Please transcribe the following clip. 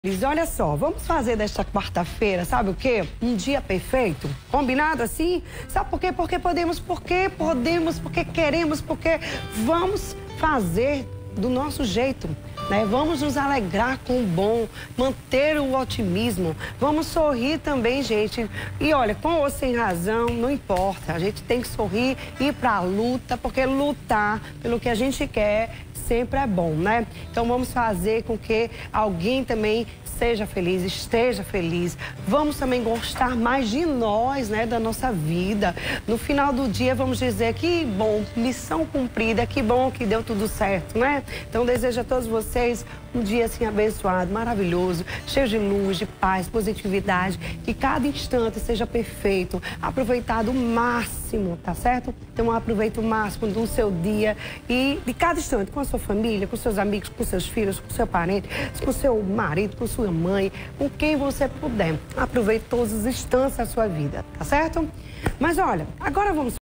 Olha só, vamos fazer desta quarta-feira, sabe o quê? Um dia perfeito, combinado assim? Sabe por quê? Porque podemos, porque queremos, porque vamos fazer do nosso jeito, né? Vamos nos alegrar com o bom, manter o otimismo, vamos sorrir também, gente. E olha, com ou sem razão, não importa, a gente tem que sorrir, ir pra luta, porque lutar pelo que a gente quer sempre é bom, né? Então vamos fazer com que alguém também seja feliz, esteja feliz. Vamos também gostar mais de nós, né, da nossa vida. No final do dia, vamos dizer que bom, missão cumprida, que bom que deu tudo certo, né? Então, desejo a todos vocês um dia assim abençoado, maravilhoso, cheio de luz, de paz, positividade, que cada instante seja perfeito, aproveitado o máximo, tá certo? Então, aproveite o máximo do seu dia e de cada instante, com a sua família, com seus amigos, com seus filhos, com seu parente, com seu marido, com sua mãe, com quem você puder. Aproveite todos os instantes da sua vida, tá certo? Mas olha, agora vamos